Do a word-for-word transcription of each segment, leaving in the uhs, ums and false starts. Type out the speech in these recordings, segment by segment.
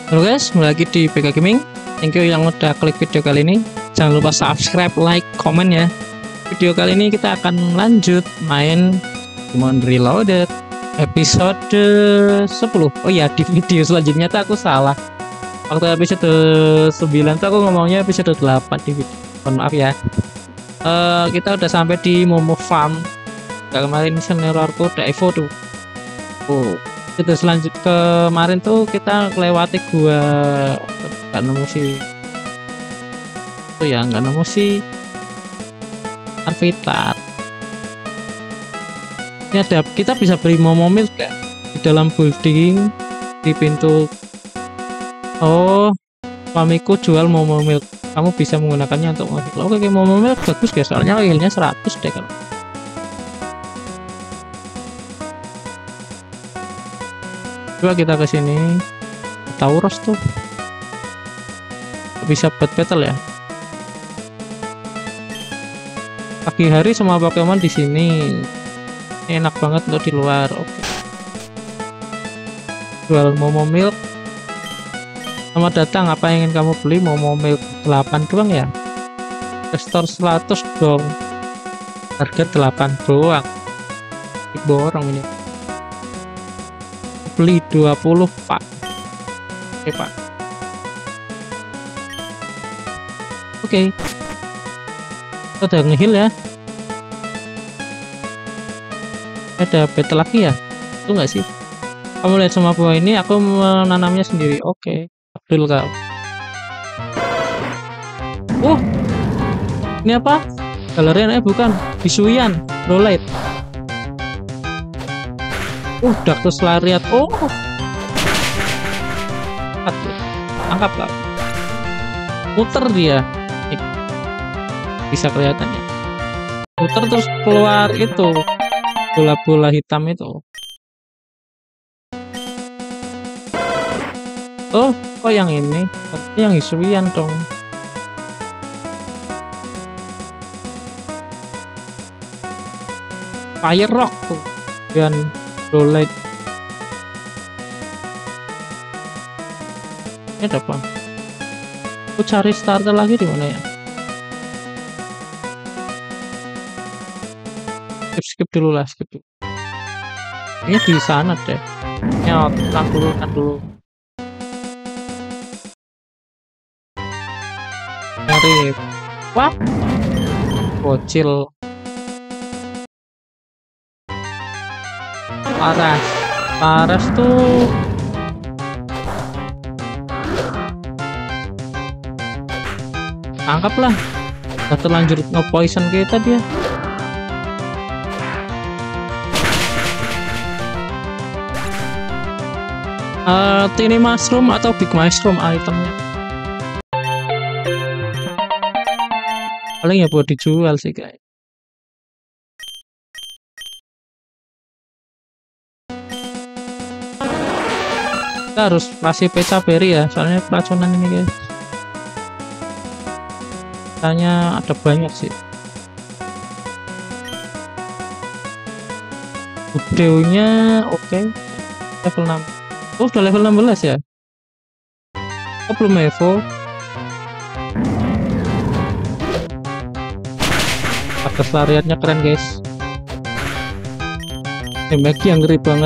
Halo guys, kembali lagi di B K Gaming. Thank you yang udah klik video kali ini. Jangan lupa subscribe, like, komen ya. Video kali ini kita akan lanjut main Demon Reloaded episode sepuluh. Oh ya, di video selanjutnya tuh aku salah. Waktu episode sembilan tuh aku ngomongnya episode delapan di video. Mohon maaf ya. Uh, kita udah sampai di Momo Farm. Kemarin seniorku udah Evo tuh. Oh. Kita selanjut kemarin tuh kita lewati gua nggak nemu sih tuh ya nggak nemu sih Arvitar. Ini ada, kita bisa beli Momo Milk gak di dalam building di pintu. Oh, suamiku jual Momo Milk, kamu bisa menggunakannya untuk mobil. Oke, Momo Milk bagus guys, soalnya healnya seratus deh kalau. Coba kita ke sini. Tauros tuh bisa buat battle ya. Pagi hari semua Pokemon di sini enak banget untuk di luar. Oke. Jual Momo Milk. Selamat datang, apa yang ingin kamu beli? Momo Milk delapan doang ya. Restore seratus dong. Harga delapan doang. Borong ini. Beli dua puluh pak. Oke pak. Oke, kita udah nge-heal ya. Ada battle lagi ya, itu nggak sih? Kamu lihat semua buah ini, aku menanamnya sendiri. Oke, Abdul kau. Oh, ini apa? Galerian? Eh bukan, Bisuian Rolate. Uh, Dactus Lariat. Oh, angkap lah. Muter dia. Nih. Bisa kelihatan ya. Muter terus keluar itu bola-bola hitam itu. Oh, kok yang ini? Yang Hisuian dong. Fire Rock tuh. Dan Rolate. Ini ada apa? Aku cari starter lagi di mana ya? Skip skip dulu lah, skip dulu. Ini di sana deh. Ya, tahan dulu, tahan dulu. Cari. Wah, bocil. Paras, Paras tuh tangkaplah. Udah terlanjur nge-poison kita dia. Uh, Tiny Mushroom atau Big Mushroom itemnya. Paling ya buat dijual sih guys. Kita harus kasih Pecha Berry ya, soalnya keracunan ini guys. Tanya ada banyak sih. Budeunya oke, okay. Level enam. Oh, udah level enam belas ya. Oh, belum Evo. Atas lariatnya keren guys. Damage yang ngeri banget.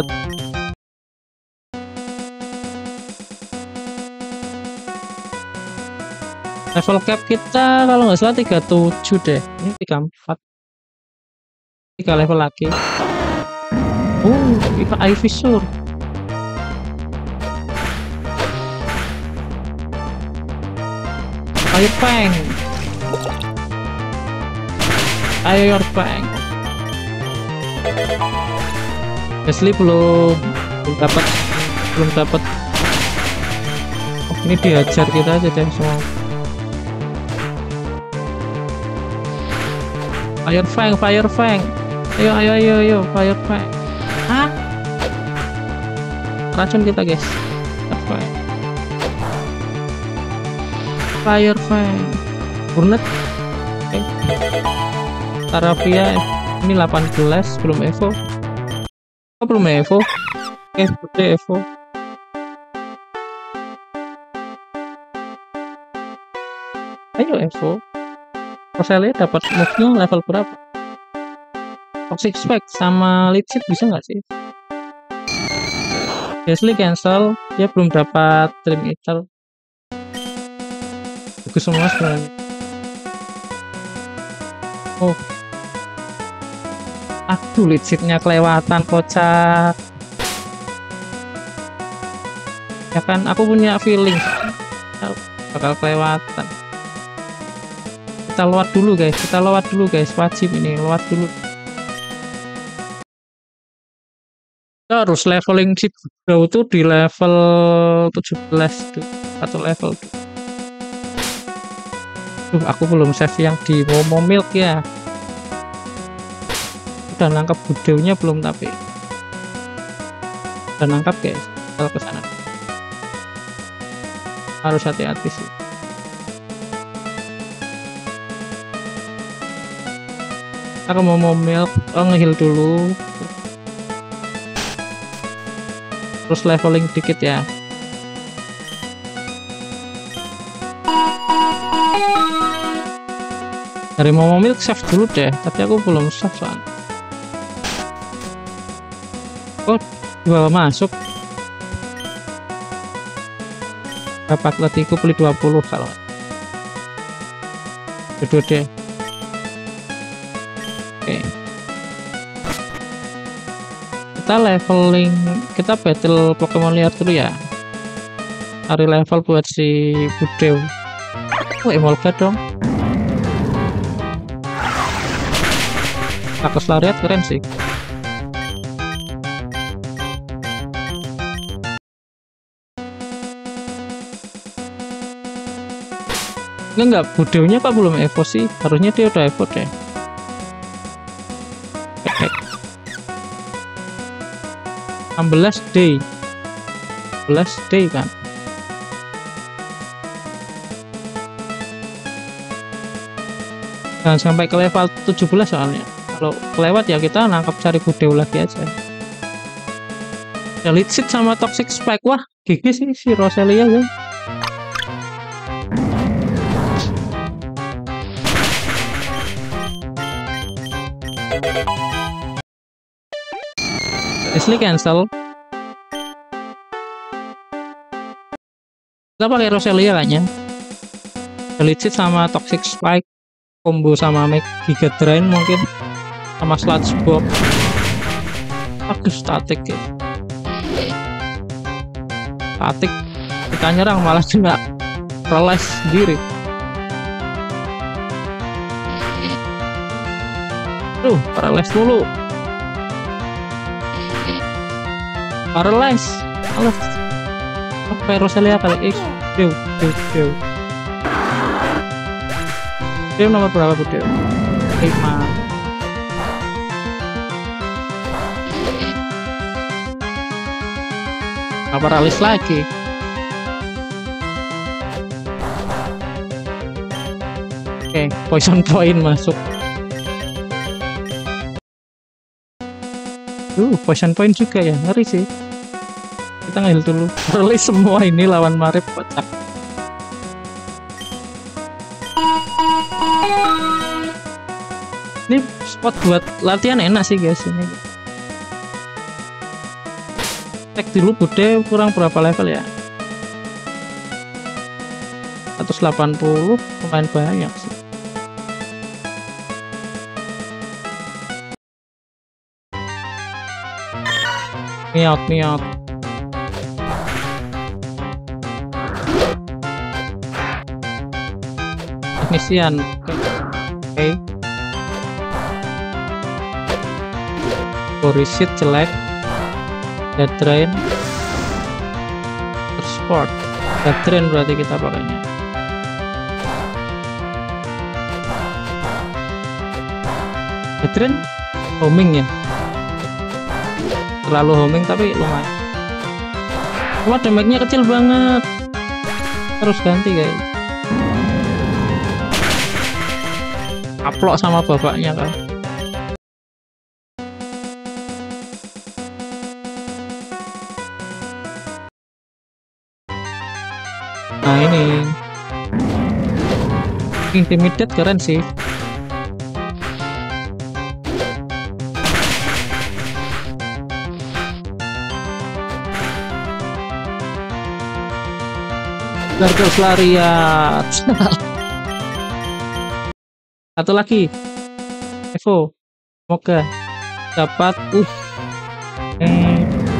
Level cap kita kalau nggak salah tiga puluh tujuh deh. Ini tiga puluh empat. tiga level lagi. Oh, kita Ivysaur. Fire Fang. Fire Fang. Leslie belum belum dapat belum dapat. Oh, ini diajar kita aja deh semua. Fire Fang, Fire Fang. Ayo, ayo, ayo, ayo, Fire Fang. Hah? Racun kita, guys. Fire, Fire Fang. Burnet. Oke. Okay. Taravia ini delapan belas, belum Evo. Oh, belum Evo. Oke, okay, Evo. Ayo Evo. Roselia dapat move-nya level berapa? Toxic Spike sama Lead Sheet bisa nggak sih? Gasly cancel, dia belum dapat Dream Eater. Bagus semua sebenarnya. Oh, aduh, Lead Sheet-nya kelewatan, kocak. Ya kan, aku punya feeling bakal kelewatan. Kita lewat dulu guys, kita lewat dulu guys, wajib ini lewat dulu. Kita harus leveling si Bro itu di level tujuh belas tuh, atau level tuh. Duh, aku belum save yang di Momo Milk ya. Udah nangkap budewnya belum, tapi udah nangkap guys. Kalau ke sana harus hati-hati sih. Aku mau Momo Milk, oh ngeheal dulu. Terus leveling dikit ya. Dari Momo Milk save dulu deh, tapi aku belum save soalnya. Oh, dibawa masuk. Berapa kletiku beli dua puluh kalau. Dua deh. Oke. Kita leveling, kita battle Pokemon liar dulu ya. Cari level buat si Budew. Oh, Emolga dong. Kakus Lariat keren sih. Ini enggak, Budewnya kok belum Evo sih? Harusnya dia udah Evo deh. enam belas day enam belas day kan. Jangan sampai ke level tujuh belas soalnya. Kalau kelewat ya kita nangkap cari Budew lagi aja. Ya, Lead Sheet sama Toxic Spike, wah gigi sih si Roselia ya. Gasly cancel. Kita pakai Roselia kayaknya. Lead Sheet sama Toxic Spike, combo sama Meg Giga Drain mungkin, sama Sludge Bomb. Aku statik ya. Statik kita nyerang malah kena relax sendiri. Tuh, paralyze dulu. Paralyze. Alah. Apa Roselia kali X? Dew, dew, dew. Dew nomor berapa Dew? lima. Nah, paralyze lagi. Oke, poison point masuk. Uh, poison point juga ya, ngeri sih. Kita ngeheal dulu. Release semua ini lawan Marip, kocak. Ini spot buat latihan enak sih guys ini. Cek dulu Bude kurang berapa level ya? seratus delapan puluh, lumayan banyak sih. Miot, miot. Teknisian. Oke. Okay. Borisit jelek. Dead Drain. Sport. Dead Drain berarti kita pakainya. Dead Drain homing ya. Terlalu homing tapi lumayan. Cuma damage-nya kecil banget. Terus ganti guys. Aplok sama bapaknya kan. Nah ini Intimidate keren sih. Gargos lariat. Satu lagi. Evo. Semoga dapat uh. Eh.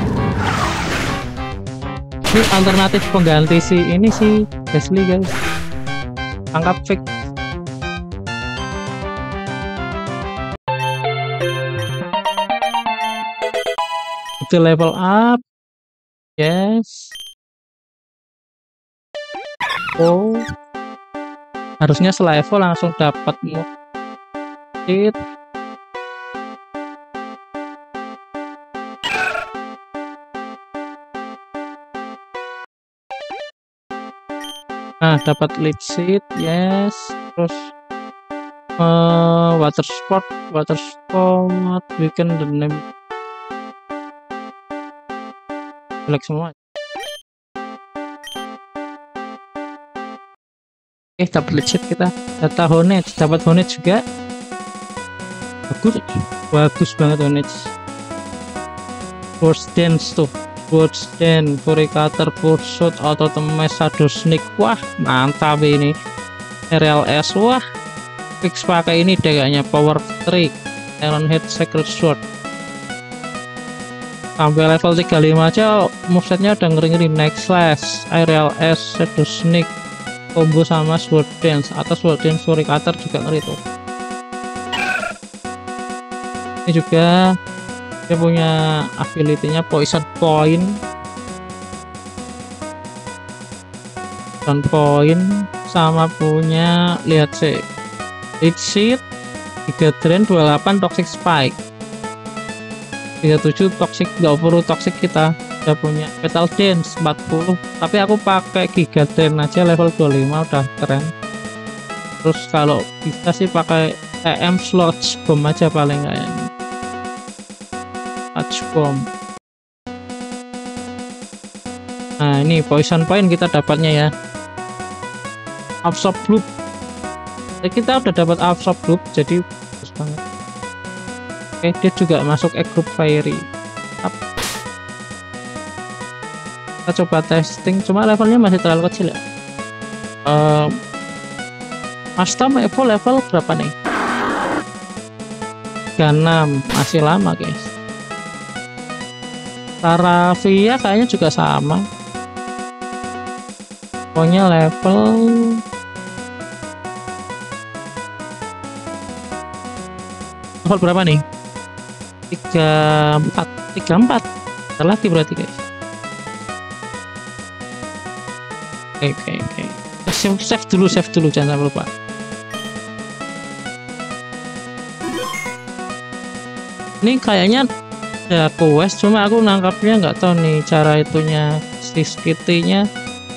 Ini alternatif pengganti si ini sih Leslie guys. Tangkap fake. Itu level up. Yes. Oh, harusnya selevel langsung dapat it. Nah, dapat lead seat, yes. Terus uh, water sport, water sport, weekend the name. Jelek semua. Eh, dapat lead seat kita. Data Honage, dapat Honage juga. Bagus, bagus banget Honage. Force Dance tuh. Force Dance, Furicator, Force Shot, Auto Temes, Shadow Sneak. Wah, mantap ini. R L S, wah. Fix pakai ini deh kayaknya. Power Trick, Iron Head, Sacred Sword. Sampai level tiga puluh lima aja movesetnya udah ngeri-ngeri. Next Slash, R L S, Shadow Sneak, combo sama Sword Dance atau Sword Dance Furicator juga ngeri tuh. Ini juga dia punya ability-nya Poison Point, Poison Point, sama punya lihat sih Lead Seed, tiga Drain, dua puluh delapan Toxic Spike, tiga puluh tujuh Toxic, dua puluh Toxic. Kita udah punya Fatal Dance empat puluh, tapi aku pakai Giga Drain aja level dua puluh lima udah keren. Terus kalau bisa sih pakai T M Sludge Bomb aja paling kayaknya. Sludge Bomb. Nah, ini Poison Point kita dapatnya ya. Absorb Loop. Jadi kita udah dapat Absorb Loop, jadi bagus banget. Oke, dia juga masuk E Group Fairy. Up. Kita coba testing, cuma levelnya masih terlalu kecil ya. Uh, Master Evo level berapa nih? tiga puluh enam, masih lama guys. Taravia kayaknya juga sama. Pokoknya level level berapa nih? tiga puluh empat, tiga puluh empat. Bentar lagi berarti guys. Oke oke oke. Save, save dulu, save dulu, jangan sampai lupa. Ini kayaknya ada quest, cuma aku nangkapnya nggak tahu nih cara itunya si skitinya.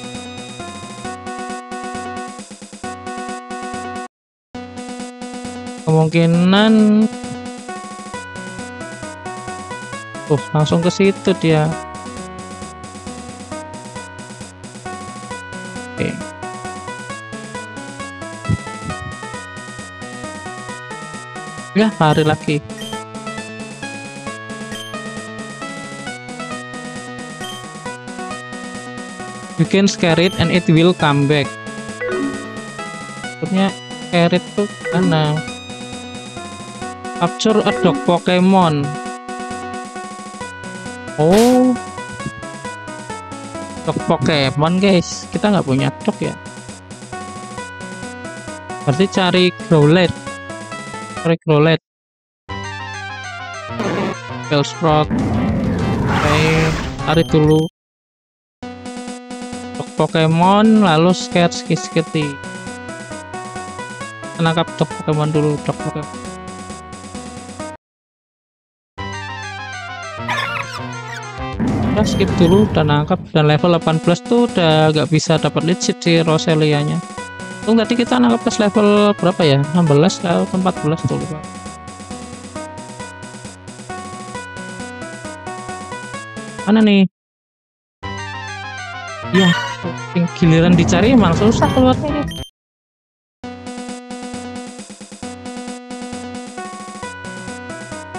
Kemungkinan oh langsung ke situ dia. Oke. Ya, lari lagi. You can scare it and it will come back. Maksudnya scare it tuh mana? Capture a dog Pokemon. Oh, dog Pokemon guys. Kita nggak punya dog ya. Berarti cari Growlithe. Cari Growlithe. Bellsprout. Oke, cari dulu dog Pokemon, lalu scare skitty. Menangkap dog Pokemon dulu, dog Pokemon. Skip dulu dan nangkap, dan level delapan belas tuh udah gak bisa dapat lead seed si Roselia nya. Tuh tadi kita nangkap ke level berapa ya? enam belas atau empat belas tuh lupa. Mana nih? Ya, giliran dicari emang susah keluarnya nih.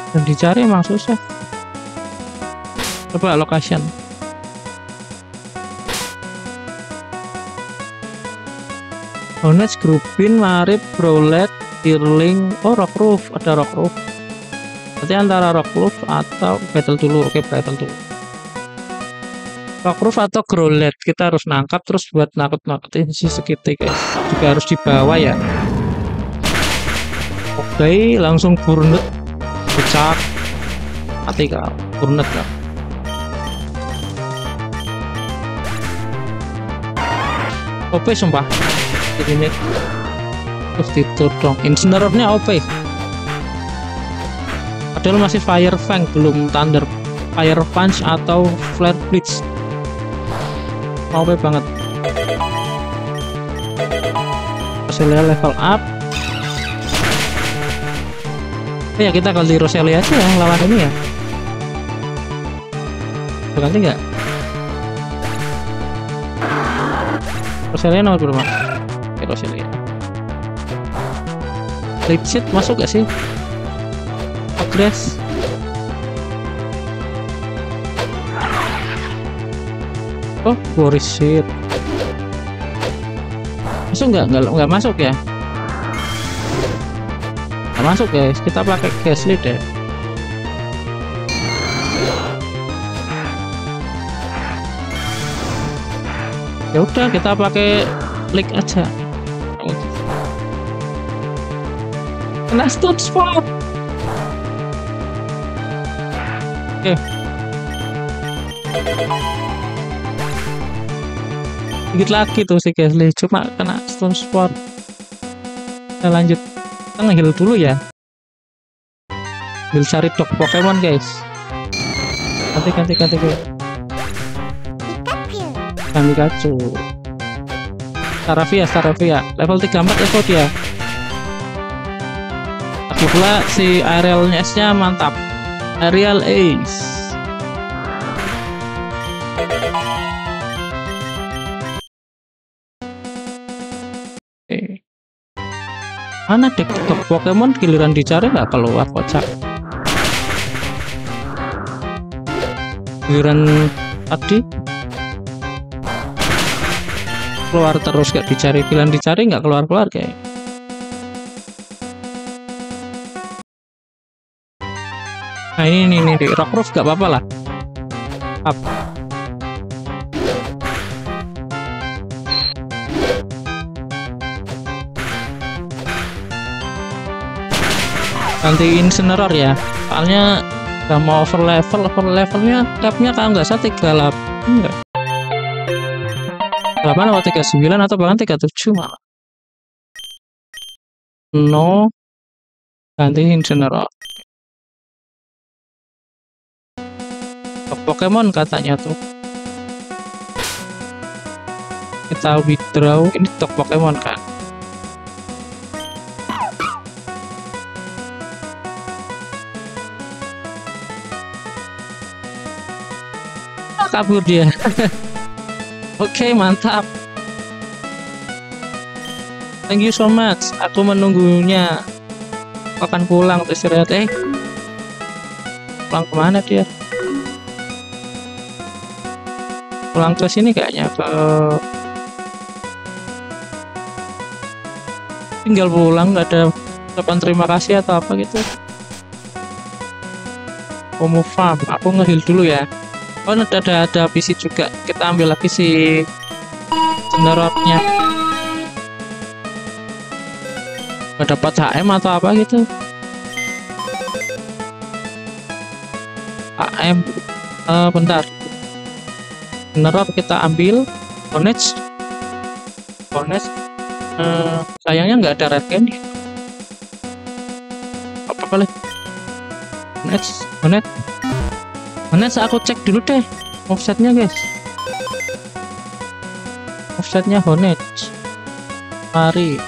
Dan dicari emang susah. Coba location. Honest, Grubin, Marip, Browlet, Tirling. Oh, Rockroof, ada Rockroof. Berarti antara Rockroof atau Battle dulu. Oke, Battle dulu. Rockroof atau Growlet kita harus nangkap terus buat nakut-nakutin si Skitty guys. Juga harus dibawa ya. Oke, langsung Burnet. Pecah. Mati kau. Burnet kau. O P sumpah. Ini terus ditodong. Incineroar-nya O P. Padahal masih Fire Fang, belum Thunder Fire Punch atau Flare Blitz. O P banget. Roselia level up. Oh ya, kita ganti Roselia aja ya lawan ini ya. Ganti nggak? Roselia nomor berapa? Oke, Roselia. Lipsit masuk gak sih? Progress. Oh, Borisit. Masuk nggak? Nggak nggak masuk ya? Nggak masuk guys. Kita pakai Gasly deh. Ya udah, kita pakai Leak aja. Kena stun spot. Oke. Dikit lagi tuh si Gasly, cuma kena stun spot. Kita lanjut. Kita nge-heal dulu ya. Ambil cari dog Pokemon guys. Ganti ganti ganti guys. Ganti Pikachu. Staravia, Staravia level tiga puluh empat evo dia. Lagi pula si aerial S nya mantap. Aerial Ace. Oke. Mana dek Pokemon giliran dicari nggak keluar kocak. Giliran tadi keluar terus gak dicari, bilang dicari nggak keluar-keluar kayak. Nah ini nih nih Rockroof gak apa-apa lah. Up. Ganti Incineroar ya, soalnya udah mau over level, over levelnya capnya kalau nggak salah tiga puluh delapan enggak. delapan atau tiga puluh sembilan atau bahkan tiga puluh tujuh malah. No, ganti Incineroar. Pokemon katanya tuh. Kita withdraw, ini stok Pokemon kan. Ah, kabur dia. Oke, okay, mantap. Thank you so much. Aku menunggunya. Aku akan pulang untuk istirahat. Eh, pulang kemana dia? Pulang ke sini kayaknya, ke tinggal pulang, nggak ada ucapan terima kasih atau apa gitu. Omo farm. Aku nge-heal dulu ya. Oh, ada ada, ada P C juga. Kita ambil lagi si Incineroar-nya. Gak dapat H M atau apa gitu. H M. Uh, bentar. Incineroar kita ambil. Honest. Honest. Uh, sayangnya nggak ada red candy. Apa kali? Honest. Honest. Honest, aku cek dulu deh offsetnya guys. Offsetnya Honest. Mari.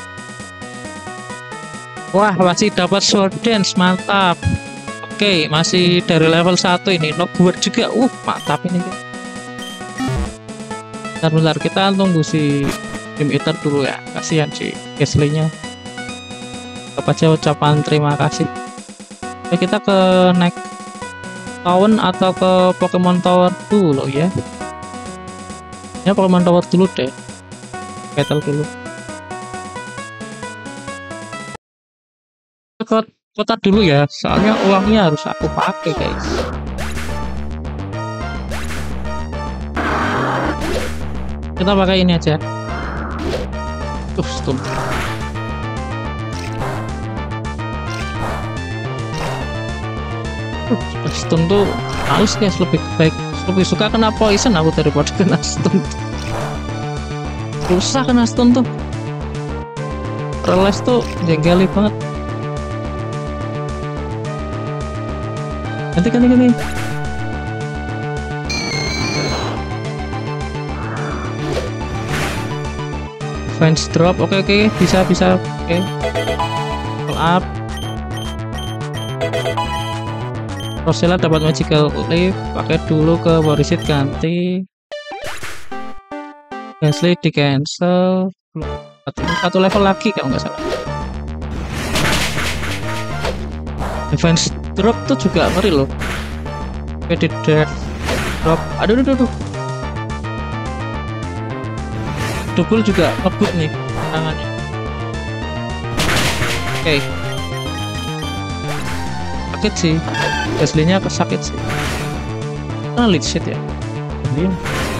Wah, masih dapat Sword Dance, mantap. Oke, masih dari level satu ini. Nogward juga, uh mantap ini guys. Bentar-bentar, kita tunggu si Team Eater dulu ya. Kasihan si Gasly-nya. Apa aja ucapan terima kasih. Ya, kita ke next town atau ke Pokemon Tower dulu ya. Ya Pokemon Tower dulu deh. Battle dulu. Ke kota dulu ya, soalnya uangnya harus aku pakai guys. Kita pakai ini aja. Tuh, stun. Uh, stun tuh males guys, lebih baik lebih suka kena poison aku daripada kena stun. Susah kena stun tuh. Realize tuh jenggali banget. Ganti ganti ganti. Defense drop, oke okay, oke okay. bisa bisa oke. Okay. Pull up. Rosella dapat magical leaf, pakai dulu ke Borisit ganti. Gasly di cancel. Satu level lagi kalau nggak salah. Defense drop tuh juga ngeri loh. Oke, di drop. Aduh aduh aduh. Double juga ngebut nih tangannya. Oke. Okay. Sakit sih. Gasly-nya kesakit sih. Nah, lead shit ya. Ini.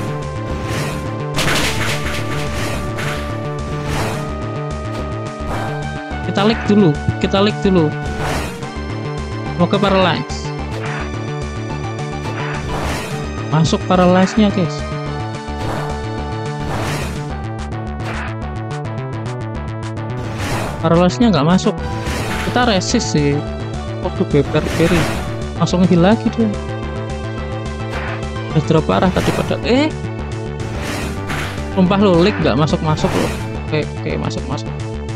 Kita lick dulu, kita lick dulu. Mau ke paralyze. Masuk paralyze-nya, guys. Paralyze-nya nggak masuk. Kita resist sih. Waktu beber kiri. Langsung heal lagi dia. Udah drop parah tadi pada. Eh. Sumpah lo, lick nggak masuk-masuk loh. Oke, oke, masuk-masuk.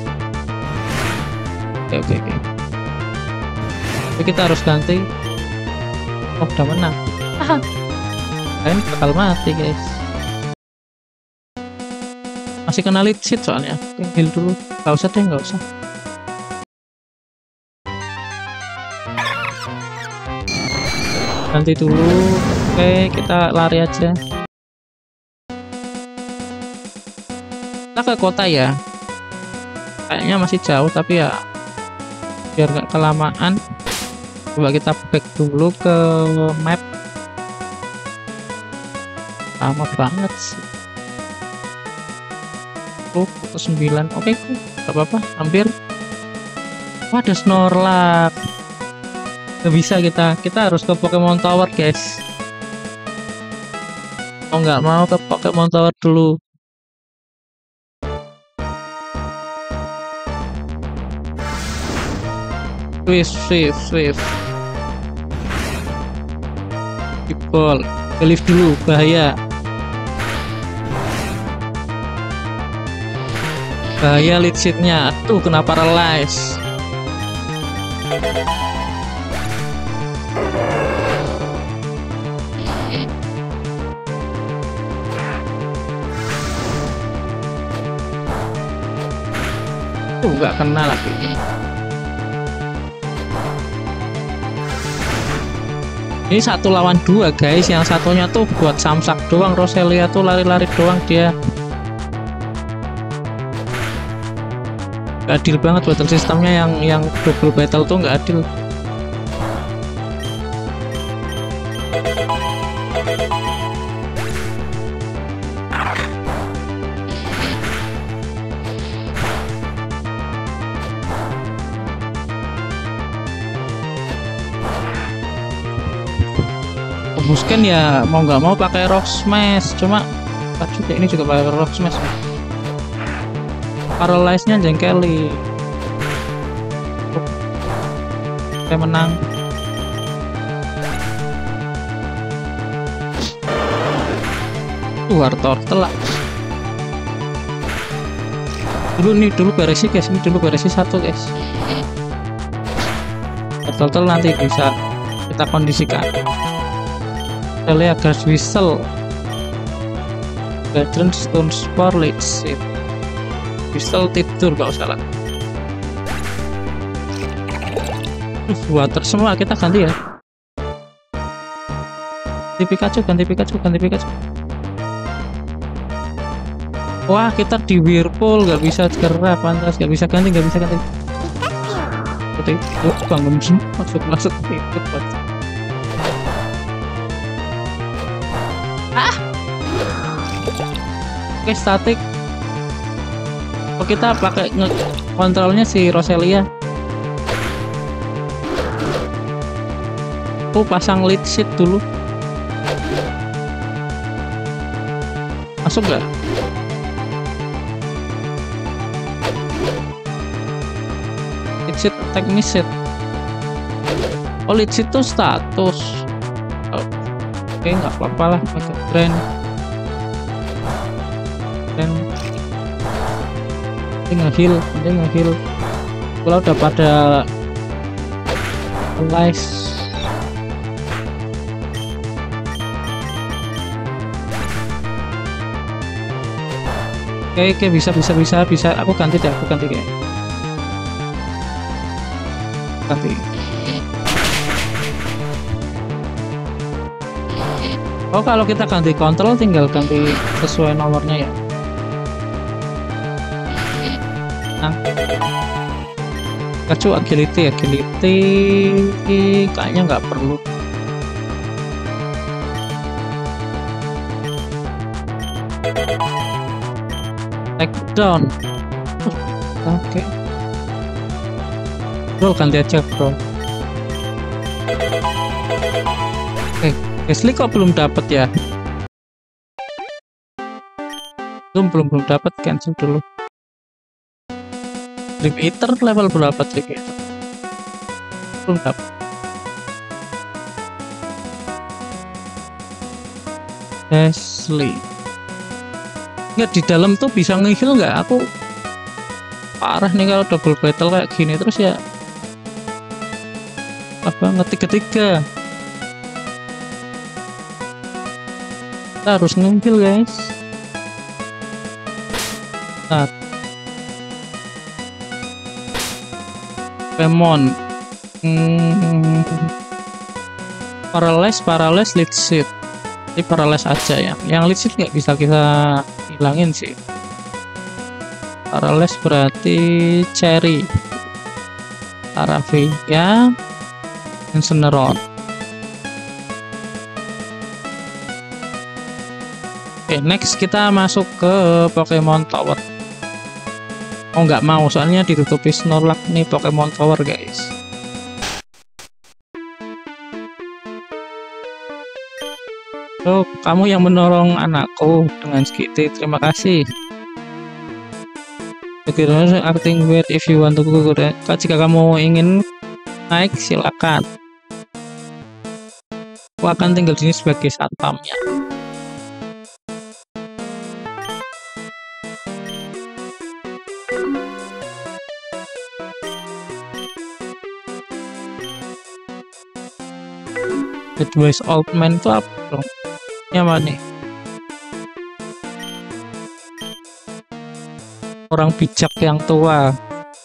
Oke, oke, oke. Tapi kita harus ganti. Oh, udah menang. Haha. Kalian bakal mati, guys. Masih kena lead sheet soalnya. Oke, heal dulu. Gak usah deh, gak usah. Ganti dulu. Oke, kita lari aja. Kita ke kota ya. Kayaknya masih jauh, tapi ya biar gak kelamaan. Coba kita back dulu ke map. Lama banget sih. Pukul sembilan. Oke, okay, gak apa-apa, hampir. Wah, ada Snorlax. Gak bisa kita, kita harus ke Pokemon Tower, guys. Oh, nggak mau ke Pokemon Tower dulu. Swift, Swift, Swift. People, believe dulu, bahaya. Bahaya lead sheet-nya. Tuh, kena paralyze. Tuh, nggak kena lagi. Ini satu lawan dua, guys. Yang satunya tuh buat samsak doang. Roselia tuh lari-lari doang dia. Gak adil banget battle sistemnya, yang yang double battle tuh nggak adil. Busken ya mau nggak mau pakai Rock Smash, cuma apa juga ini juga pakai Rock Smash. Paralyze-nya jengkeli. Saya menang. Tuh, Wartortle telak. Dulu nih, dulu beresi guys, ini dulu beresi satu guys. Wartortle nanti bisa kita kondisikan. Kita lihat gas whistle. Gadron Stone Spore Lead Sheet. Whistle tidur gak usah lah. Water semua, kita ganti ya. Ganti Pikachu, ganti Pikachu, ganti Pikachu. Wah, kita di Whirlpool, gak bisa gerak, pantas, gak bisa ganti, gak bisa ganti. Seperti itu, bangun masuk masuk itu. Ah, oke statik. Oh, kita pakai kontrolnya si Roselia. Aku pasang lead sheet dulu. Masuk gak? Lead sheet attack miss. Oh, lead sheet tuh status. Oh, oke, nggak apa-apa lah, pakai brand. Dan ini nge-heal, ini nge-heal. Kalau udah pada alive. Oke, oke, bisa, bisa, bisa, bisa. Aku ganti deh, aku ganti kayak. Ganti. Oh, kalau kita ganti kontrol, tinggal ganti sesuai nomornya ya. Nah, Pikachu agility, agility kayaknya nggak perlu. Take down. Oke. Okay. Bro, ganti aja, bro. Oke, okay. Gasly kok belum dapat ya? Belum, belum, belum dapat, cancel dulu. Dream Eater level berapa Dream Eater? Belum dapat. Gasly. Nggak, di dalam tuh bisa nge-heal nggak? Aku parah nih kalau double battle kayak gini terus ya. Apa ngetik ketiga? Kita harus nge-heal guys. Nah, Pokemon hmm, Paralyze, Paralyze, lead sheet. Ini Paralyze aja ya. Yang lead sheet nggak bisa kita hilangin sih. Paralyze berarti Cherry, Aravia, Incineroar. Oke, next kita masuk ke Pokemon Tower. Oh, nggak mau, soalnya ditutupi Snorlax nih Pokemon Tower guys. Oh, kamu yang menolong anakku dengan skiti, terima kasih. Oke, acting wait if you want to go. Jika kamu ingin naik, silakan. Aku akan tinggal di sini sebagai satpamnya. Advice old man itu apa dong? Ini apa nih? Orang bijak yang tua.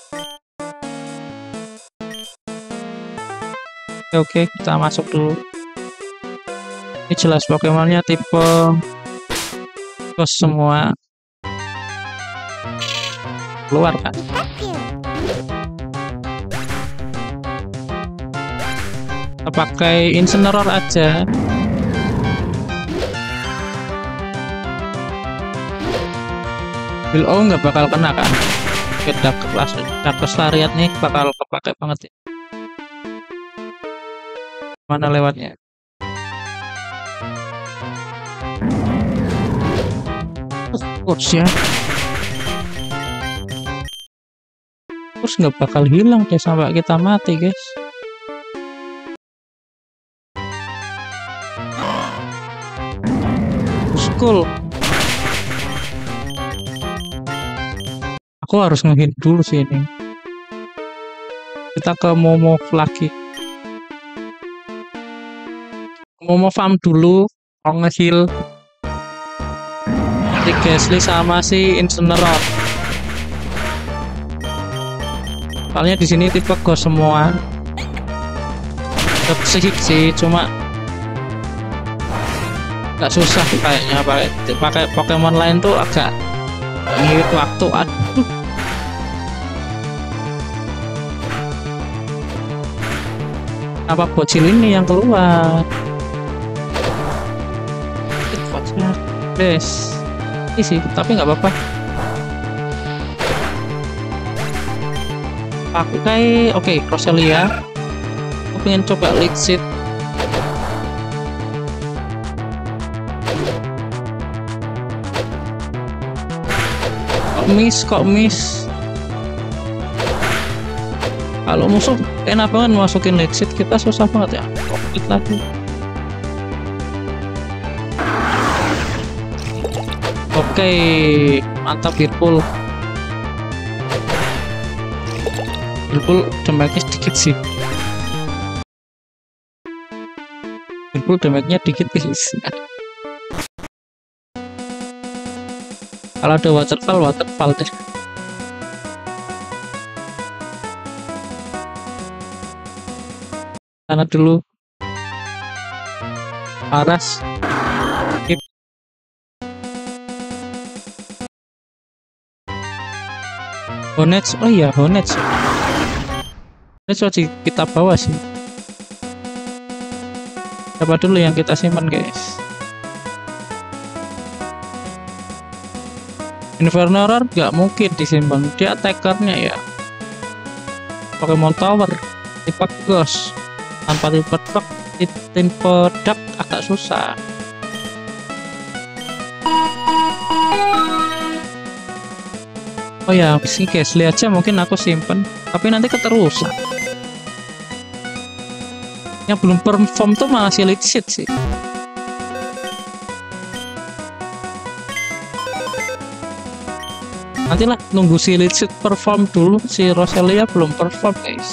Oke, oke, kita masuk dulu. Ini jelas Pokemonnya tipe bos semua. Keluar kan? Kita pakai Incineroar aja. Bill O nggak bakal kena kan? Oke, Darkness, Darkness Lariat nih bakal kepake banget ya. Mana lewatnya? Kurs ya. Kurs nggak bakal hilang deh sampai kita mati guys. Cool. Aku harus nge-hit dulu sih ini. Kita ke Momo lagi. Momo farm dulu, mau nge-heal. Si Gasly sama si Incineroar. Soalnya di sini tipe ghost semua. sedikit sih, cuma nggak susah kayaknya. Pakai pakai Pokemon lain tuh agak ngirit waktu. Aduh, apa bocil ini yang keluar? Des, ini sih, tapi nggak apa-apa. Pakai, oke, okay, Roselia. Aku pengen coba Leech Seed. Kok miss, kok miss. Kalau musuh enak banget masukin Leech Seed, kita susah banget ya. Komplit lagi. Oke, okay, mantap Whirlpool. Whirlpool damage-nya sedikit sih. Whirlpool damage-nya dikit guys. Kalau ada waterfall, waterfall deh. Sana dulu. Paras. Honedge, oh iya Honedge. Ini wajib kita bawa sih. Siapa dulu yang kita simpan guys? Infernorar nggak mungkin disimpan, dia attackernya ya. Pokemon Tower, tipe Ghost, tanpa tipe Dark, tipe Dark agak susah. Oh ya, sih guys, lihat aja mungkin aku simpen, tapi nanti keterusan. Yang belum perform tuh malah si Leech Seed sih. Nantilah nunggu si Leech Seed perform dulu, si Roselia belum perform guys.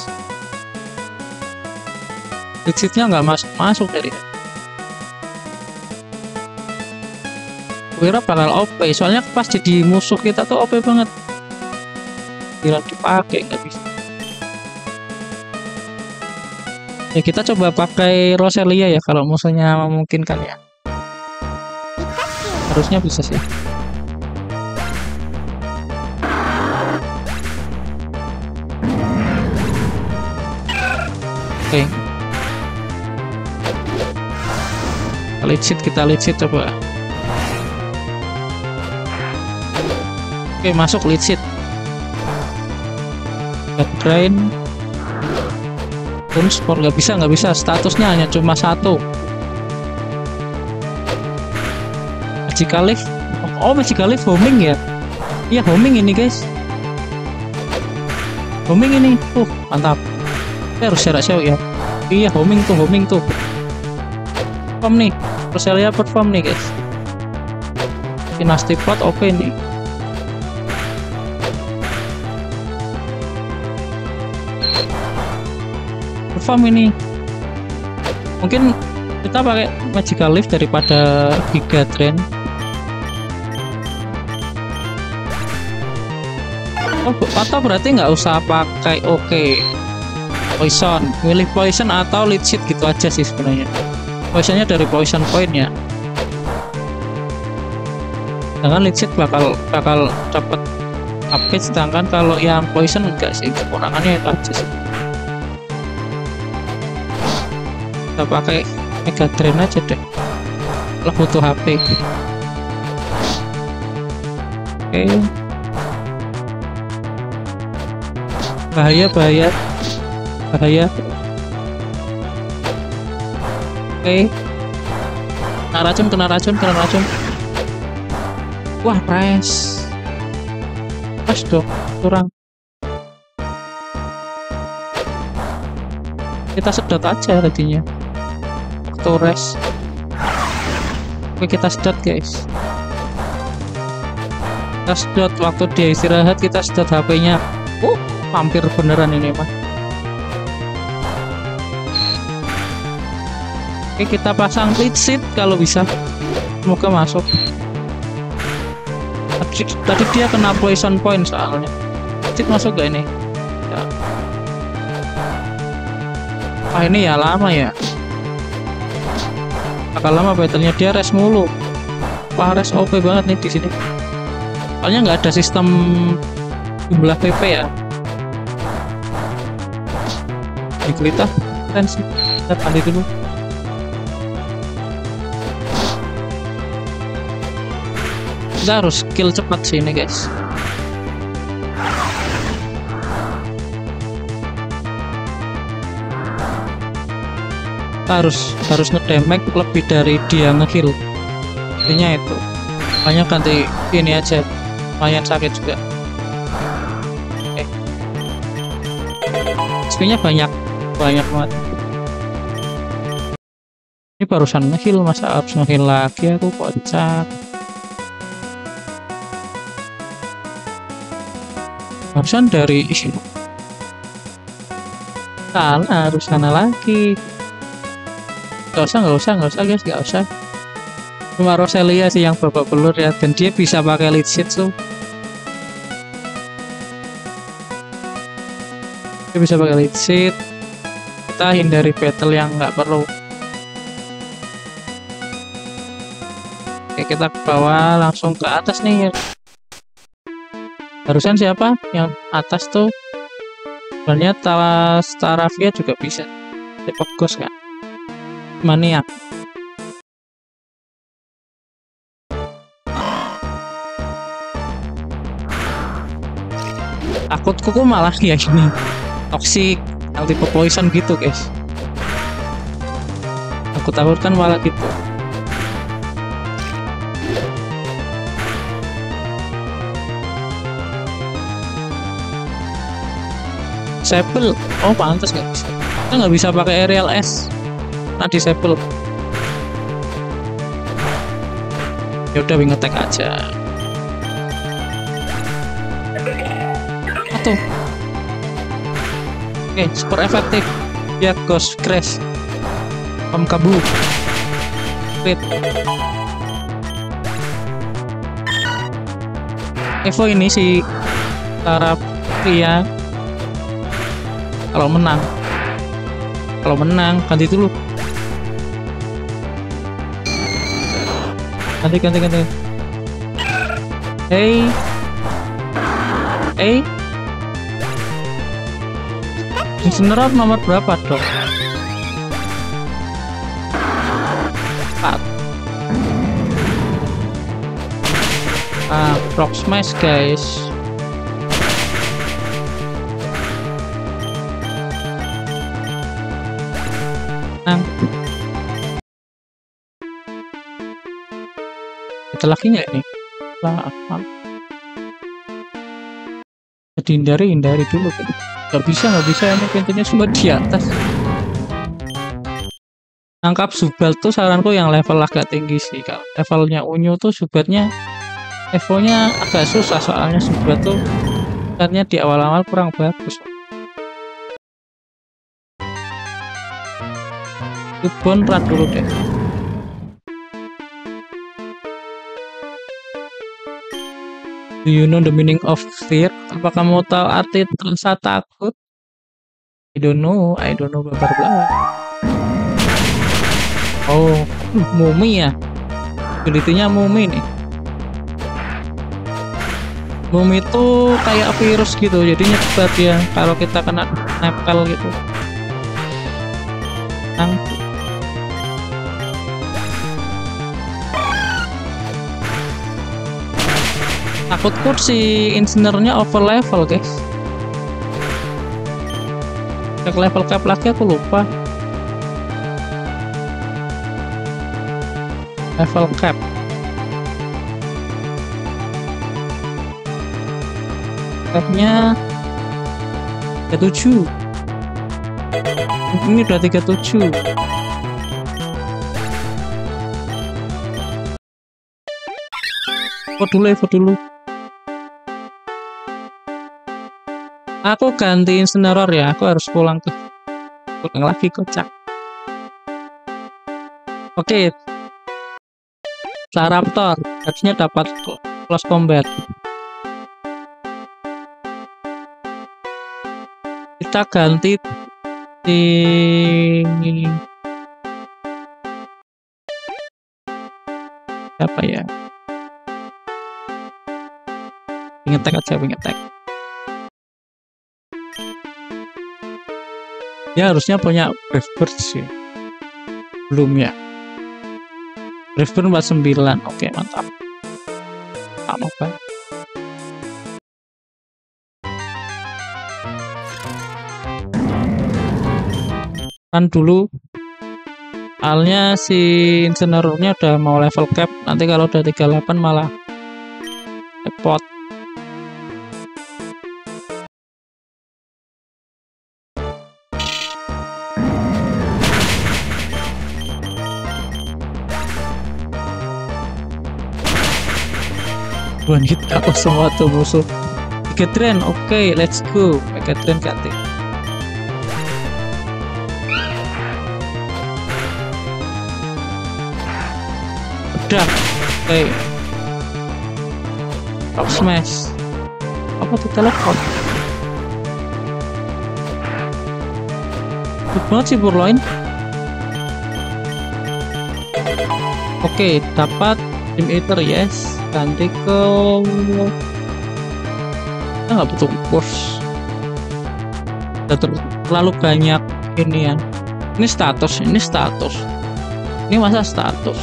Leech Seed-nya nggak masuk-masuk dari. Kira bakal O P, soalnya pas jadi musuh kita tuh O P banget. Kira dipakai nggak bisa. Ya kita coba pakai Roselia ya kalau musuhnya memungkinkan ya. Harusnya bisa sih. Oke. Leech Seed, kita Leech Seed coba. Oke, masuk Leech Seed. Drain, Sport nggak bisa, nggak bisa. Statusnya hanya cuma satu. Magikarp, oh Magikarp homing ya? Iya homing ini guys. Homing ini, tuh mantap. Saya harus share ya. Iya homing tuh, homing tuh. Perform nih, Roselia perform nih guys. Dynasty Pot oke okay nih. Perform ini. Mungkin kita pakai Magikarp daripada Giga Drain. Oh, atau berarti nggak usah pakai oke. Okay. Poison, milih poison atau Leech Seed gitu aja sih sebenarnya. Poisonnya dari poison point ya. Sedangkan Leech Seed bakal bakal dapat upgrade, sedangkan kalau yang poison enggak sih, kekurangannya itu aja sih. Kita pakai Mega Drain aja deh. Kalau butuh H P. Oke. Okay. Bahaya bahaya. Bahaya. Oke. Okay. Kena racun, kena racun, kena racun. Wah, press. Press dong, kurang. Kita sedot aja tadinya. Waktu rest. Oke, kita sedot guys. Kita sedot waktu dia istirahat, kita sedot H P-nya. Uh, hampir beneran ini mah. Oke, kita pasang Leech Seed kalau bisa. Semoga masuk. Tadi, tadi dia kena poison point soalnya. Leech Seed masuk gak ini? Ya. Wah ini ya lama ya. Bakal lama battlenya, dia res mulu. Wah res O P banget nih di sini. Soalnya nggak ada sistem jumlah P P ya. Di Kulita kan sih. Kita tadi dulu. Kita harus skill cepat sih ini guys. Kita harus harus ngedamage lebih dari dia ngeheal. Intinya itu. Makanya ganti ini aja. Lumayan sakit juga. Oke. X P-nya banyak, banyak banget. Ini barusan ngeheal, masa harus ngeheal lagi? Aku kocak. Barusan dari sana, harus sana lagi. Gak usah, gak usah, gak usah guys, gak usah. Cuma Roselia sih yang babak belur ya, dan dia bisa pakai lead sheet tuh. Dia bisa pakai lead sheet. Kita hindari battle yang nggak perlu. Oke, kita ke bawah langsung ke atas nih. Barusan siapa yang atas tuh? Sebenarnya Staravia juga bisa. Depok Ghost kan? Maniak. Takutku kok malah ya gini toxic yang tipe poison gitu guys. Aku takutkan malah gitu. Disable, oh pantas nggak bisa. Kita nggak bisa pakai aerial S. Nah disable. Ya udah wing attack aja. Atau, oke, okay, super efektif. Ya Ghost Crash, Pam Kabu, Crit. Evo ini si Staravia kalau menang, kalau menang ganti dulu. Ganti, ganti, ganti. Hey, hey. Incineroar nomor berapa dong? empat. Ah, Frog Smash guys. Nah, ada lagi nggak ini? Lah, jadi hindari, hindari dulu kan. Gak bisa, nggak bisa, ini pintunya semua di atas. Nangkap Zubat tuh saranku yang level agak tinggi sih. Kalau levelnya Unyu tuh Zubatnya Evo-nya agak susah, soalnya Zubat tuh katanya di awal-awal kurang bagus. Ibon rat dulu deh. Do you know the meaning of fear? Apa kamu tahu arti rasa takut? I don't know, I don't know, bla bla bla. Oh, mumi ya. Ability-nya mumi nih. Mumi itu kayak virus gitu, jadinya cepat ya kalau kita kena nempel gitu. Nang. Takutku si Incinernya over level guys. Cek level cap lagi, aku lupa level cap. Capnya tiga puluh tujuh. Ini udah tiga puluh tujuh. Evo dulu, Evo dulu. Aku ganti Incineroar ya, aku harus pulang ke pulang lagi kocak. Oke, Staraptor harusnya dapat close combat. Kita ganti si siapa ya, ngetek aja ngetek. Ya harusnya punya Brave Bird sih, belum ya. Brave Bird empat puluh sembilan, oke mantap. Apa kan dulu soalnya si Incineroar-nya udah mau level cap, nanti kalau udah tiga puluh delapan malah repot. One hit aku semua tuh musuh. Megatron, oke okay, let's go. Megatron ganti. Udah, oke. Okay. Top smash. Apa tuh teleport? Good banget sih Purloin. Oke, okay, dapat Dream Eater, yes. Ganti ke kita nggak butuh course, udah terlalu banyak ini ya. Ini status, ini status, ini masa status.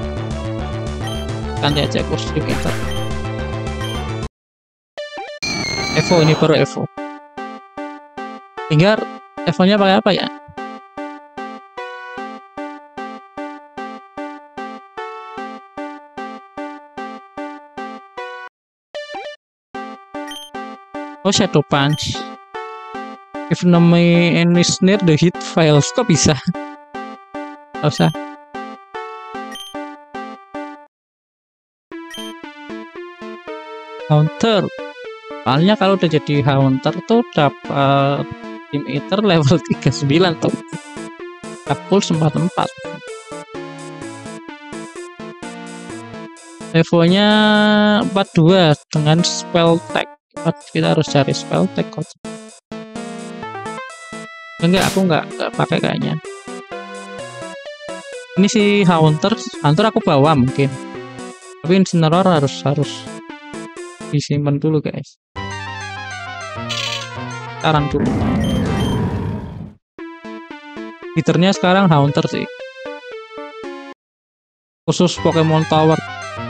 Ganti aja course Dream Eater. Evo, ini baru Evo. Tinggal Evo nya pakai apa ya? Oh, Shadow Punch. If enemy is near the hit files, kok bisa? Gak usah. Haunter. Soalnya kalau udah jadi Haunter tuh dapat Dream Eater level tiga puluh sembilan tuh. Kapul sempat empat. Evo-nya empat puluh dua dengan spell tag. Kita harus cari spell tag. Enggak, aku enggak enggak pakai kayaknya. Ini si Haunter, Haunter aku bawa mungkin. Tapi Incineroar harus harus disimpan dulu guys. Sekarang dulu. Fiturnya sekarang Haunter sih. Khusus Pokemon Tower.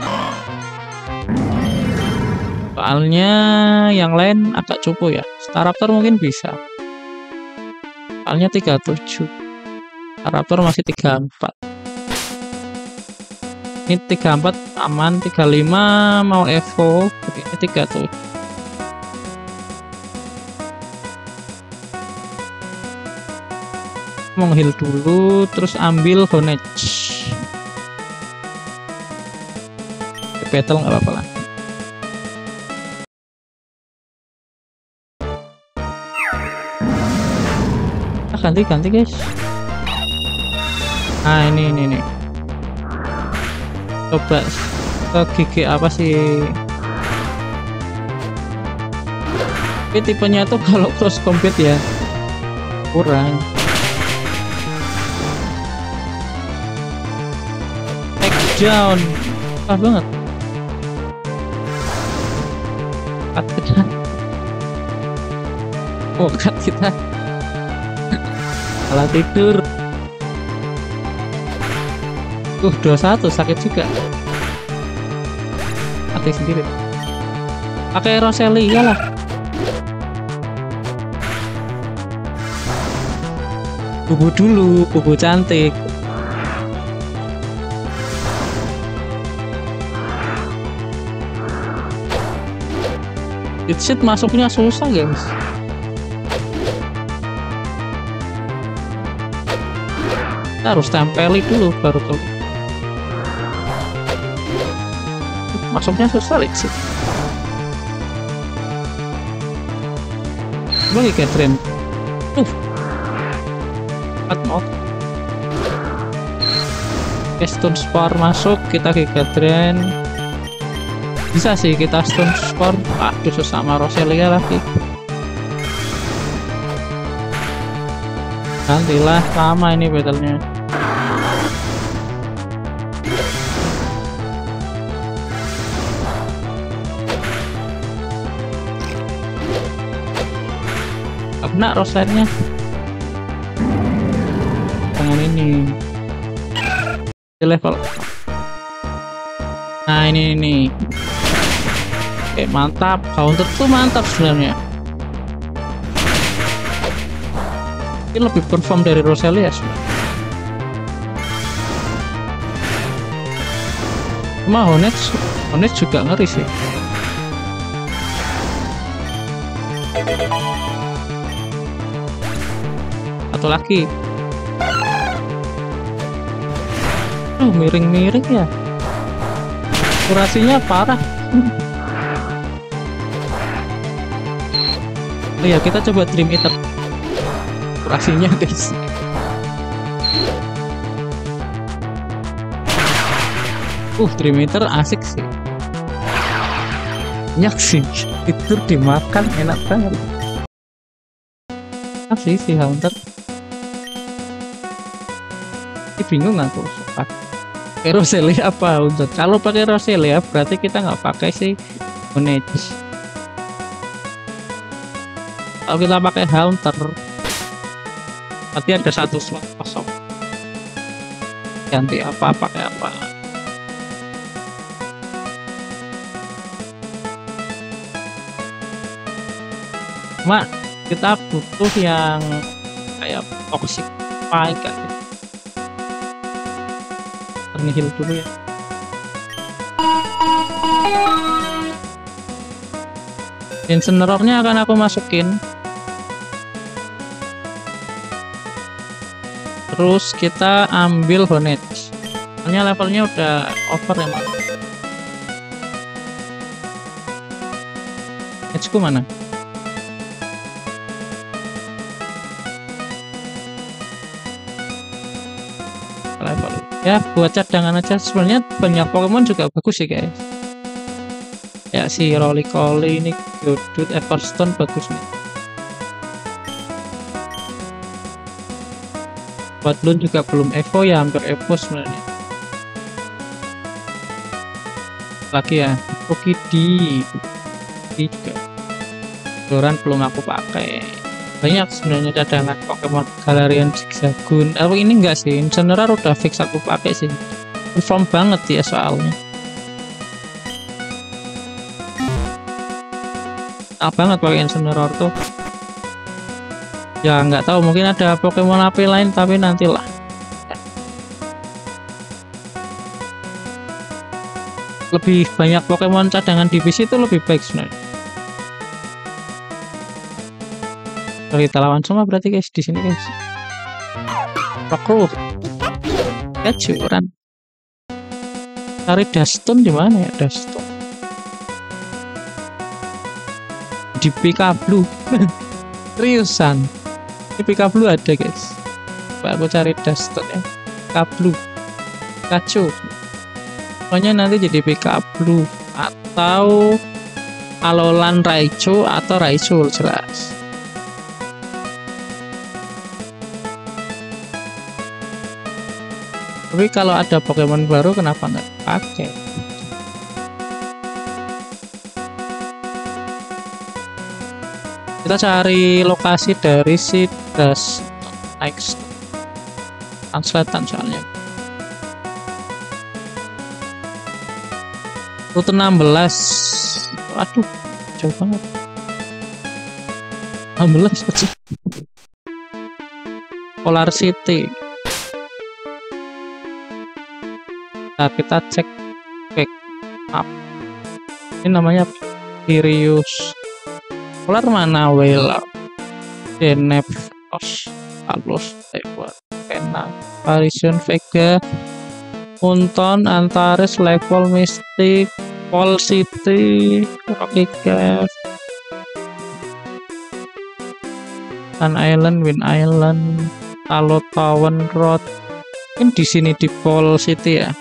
Soalnya yang lain agak cupu ya. Staraptor mungkin bisa. Soalnya tiga puluh tujuh. Staraptor masih tiga puluh empat. Ini tiga puluh empat aman, tiga puluh lima mau Evo, ini tiga puluh tujuh. Mau heal dulu, terus ambil Honedge. Battle nggak apa-apa lah. Ganti-ganti guys. Nah ini ini nih. Coba ke gigi apa sih? Tapi tipenya tuh kalau cross combat ya kurang. Takedown, ah banget. Cut kita. Oh cut kita. Salah tidur. Uh, dua puluh satu sakit juga. Mati sendiri. Pakai Roselia lah. Bubu dulu, bubu cantik. Ditsit masuknya susah guys. Harus tempeli dulu baru tuh masuknya susah sih. Bagi Catherine tuh empat mau Stone Spore masuk, kita ke Catherine bisa sih kita Stone Spore. Aduh susah sama Roselia lagi. Gantilah, sama ini battlenya. Gak kena rosetnya. Dengan ini di level. Nah ini nih. Oke mantap, counter tuh mantap sebenarnya. Ini lebih perform dari Roselia sih. Cuma Honest, Honest juga ngeri sih. Satu lagi. Oh, miring-miring ya. Akurasinya parah. Oh ya, kita coba Dream Eater. Akurasinya guys. Uh, Dream Eater asik sih. Banyak sih. Itu dimakan enak banget. Asik sih Hunter. Ini bingung aku. Pakai Roselia apa untuk? Kalau pakai Roselia berarti kita nggak pakai sih Honest. Kalau kita pakai Hunter berarti ada satu slot kosong. Ganti apa pakai apa? Cuma kita butuh yang kayak toxic fight kayak gitu. Nihil dulu ya. Incinerornya akan aku masukin. Terus kita ambil Honest. Soalnya levelnya udah over ya mas. Honestku mana? Level. Ya buat cadangan aja, sebenarnya banyak Pokemon juga bagus sih guys. Ya si Rolycoly ini, Geodude, Everstone bagus nih. Buat Bloon juga belum Evo ya, hampir Evo sebenarnya. Lagi ya, Pokidi, ini juga Doran belum aku pakai. Banyak sebenarnya cadangan Pokemon Galarian, Zigzagoon. Oh ini enggak sih, Incineroar udah fix aku pakai sih. Perform banget ya soalnya. Ah banget pakai Incineroar tuh. Ya nggak tahu, mungkin ada Pokemon api lain tapi nantilah. Lebih banyak Pokemon cadangan di P C itu lebih baik sebenarnya. Kalau kita lawan semua berarti guys di sini guys. Rockruff. Ya curan. Cari Dustin di mana ya Dustin? Di Pikablu. Seriusan. Di Pikablu ada guys. Coba aku cari Dustin ya. Pikablu. Pikachu. Pokoknya nanti jadi Pikablu atau Alolan Raichu atau Raichu jelas. Tapi kalau ada Pokemon baru kenapa nggak pakai? Kita cari lokasi dari si Das Next Translatean soalnya. Rute enam belas. Aduh, jauh banget. enam belas aja. Polar City. Nah, kita cek back up. Ini namanya Sirius. Polar mana? Whale, Denebros, Alus, Tewar, Pena, Parisian, Vega, Unton, Antares, Level, Mystic, Pole City, Rocky Cave, Sun Island, Wind Island, Talotawan Road. Mungkin di sini di Pole City ya.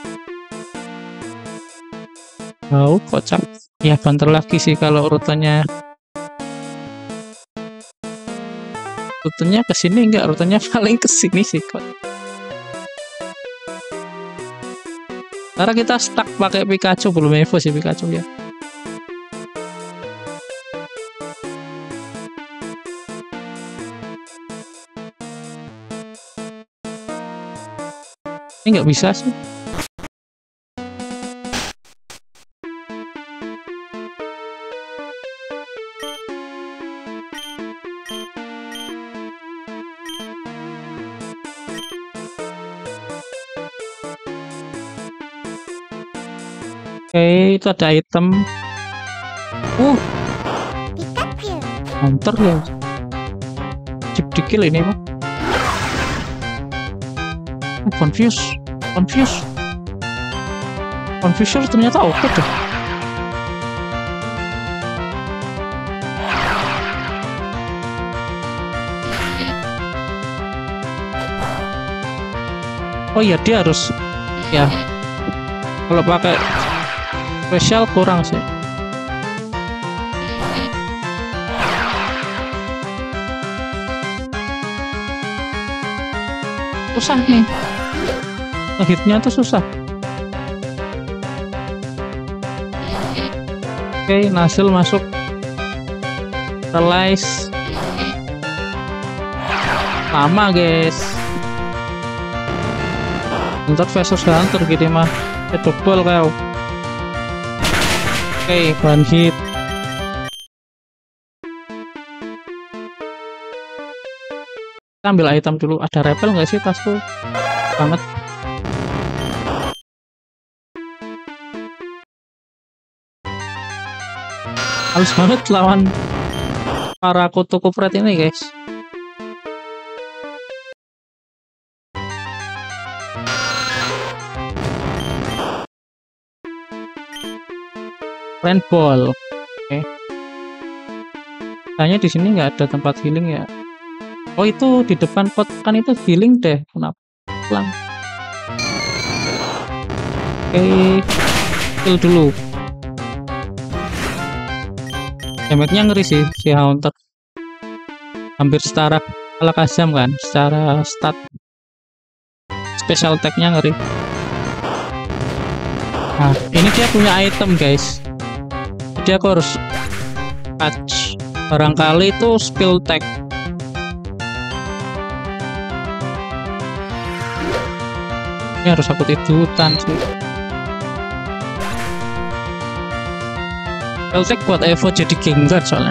Oh, kocak. Ya, banter lagi sih kalau urutannya. rutenya ke sini enggak, rutenya paling ke sini sih kok. Karena kita stuck pakai Pikachu, belum Evo sih Pikachu ya. Ini nggak bisa sih. Oke, itu ada item. Uh, Hunter ya. Chip dikil ini mah. Confuse, confuse, confuser ternyata oke deh. Oh iya, dia harus ya. Kalau pakai spesial kurang sih. Susah nih. Ngehitnya tuh susah. Oke, Nasil masuk. Realize. Lama guys. Hunter versus Hunter gitu mah. Double kau. Oke, one hit. Kita ambil item dulu. Ada repel nggak sih tasku? Banget. Halus banget lawan para kutu kupret ini guys. Rainball. Oke. Okay. Kayaknya di sini nggak ada tempat healing ya. Oh, itu di depan pot kan itu healing deh. Kenapa? Pulang. Oke. Okay. Kill dulu. Damage-nya ngeri sih si Haunter. Hampir setara ala Kazam kan, secara stat. Special attack-nya ngeri. Nah, ini dia punya item guys. Jadi aku harus touch. Barangkali itu spill tag. Ini harus aku tiduran sih. Spelltech buat Evo jadi Gengar soalnya.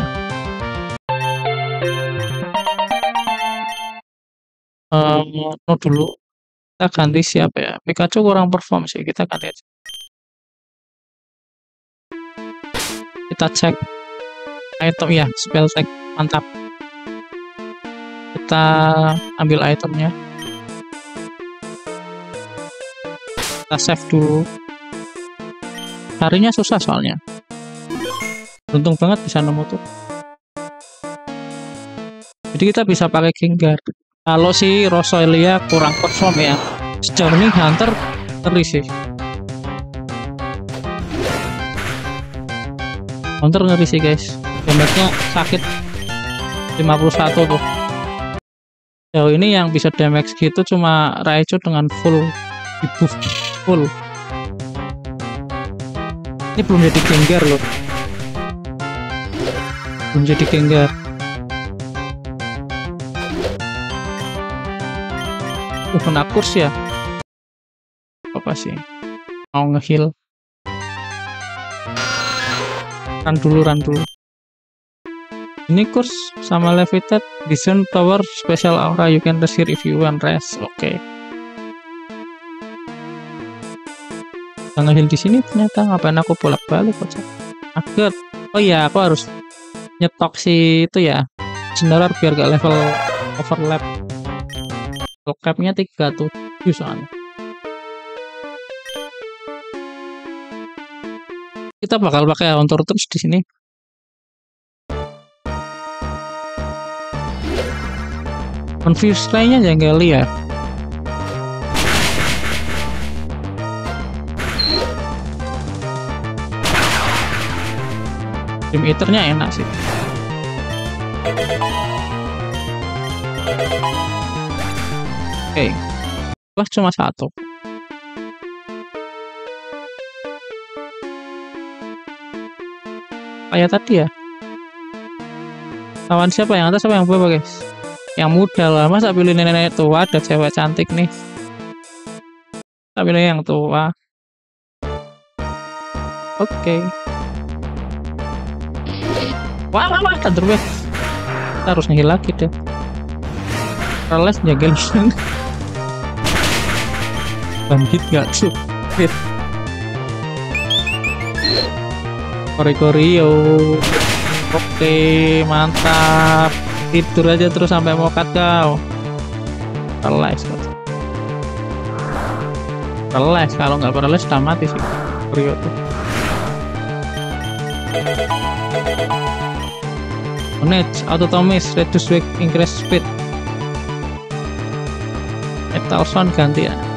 Um, no dulu. Kita ganti siapa ya? Pikachu kurang perform sih. Kita ganti aja. Kita cek item ya, Spelltech mantap. Kita ambil itemnya. Kita save dulu. Carinya susah soalnya. Beruntung banget bisa nemu tuh. Jadi kita bisa pakai Gengar. Kalau si Roselia kurang perform ya. Sejauh ini Hunter ngeri sih. Hunter ngeri sih guys. Damage-nya sakit lima puluh satu tuh. Jauh ini yang bisa damage gitu cuma Raichu dengan full di buff full. Ini belum jadi Gengar loh. Belum jadi Gengar. Uh, kena kurs ya. Apa sih? Mau nge-heal. Run dulu, run dulu. Ini kurs sama Levitate. Vision Power Special Aura. You can rest here if you want rest. Oke. Okay. Nge-heal di sini ternyata. Ngapain aku bolak-balik kocak. Agar. Oh iya, aku harus nyetok si itu ya. General biar gak level overlap. Level cap-nya tiga puluh tujuh soalnya. Kita bakal pakai Haunter terus di sini. Confuse lainnya jangan lihat. Dream Eater-nya enak sih. Oke, wah cuma satu. Kayak tadi ya. Lawan siapa yang atas, siapa yang bawah guys? Yang muda lah, masa pilih nenek-nenek tua, ada cewek cantik nih. Kita pilih yang tua. Oke. Okay. Wah, wah, wah, Thunderwave. Kita harus ngehil lagi deh. Reles jaga lisan. Bangkit gak tuh? Hit. Kori-korio. Oke, mantap. Tidur aja terus sampai mokat kau. Reles. Reles, kalau nggak reles udah mati sih. Korio tuh. Manage, autotomis, reduce weight, increase speed. Metal sound ganti ya.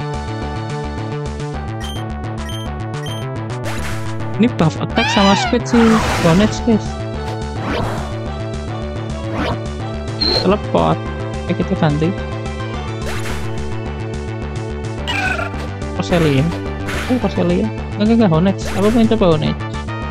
Ini buff attack sama speed sih. Manage guys. Teleport. Oke, kita ganti. Roselia. Oh, Roselia. Enggak, enggak, Honest. Aku pengen coba Honest.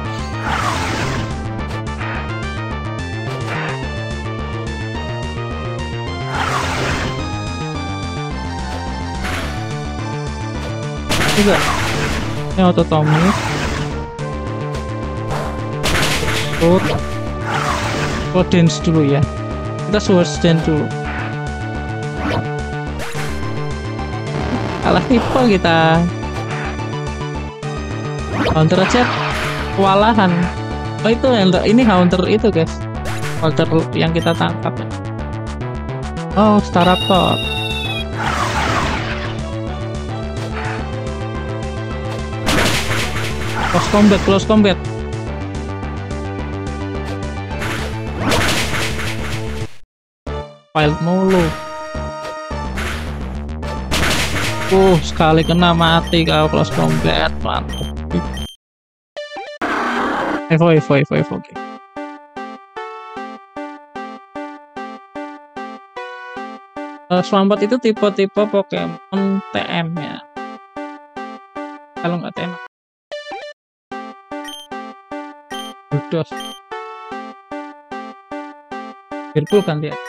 Juga ini autotomis. Sword Sword dance dulu ya, kita sword dance dulu. Kalah tipe kita. Haunter aja kewalahan. Oh itu Haunter, ini Haunter itu guys, Haunter yang kita tangkap. Oh, Staraptor. Close combat, close combat. Wild mulu. Uh, sekali kena mati kau close combat, mantap. Evo, Evo, Evo, Evo, oke. Uh, Swampert itu tipe-tipe Pokemon T M ya. Kalau nggak T M. Dos. Whirlpool kan dia.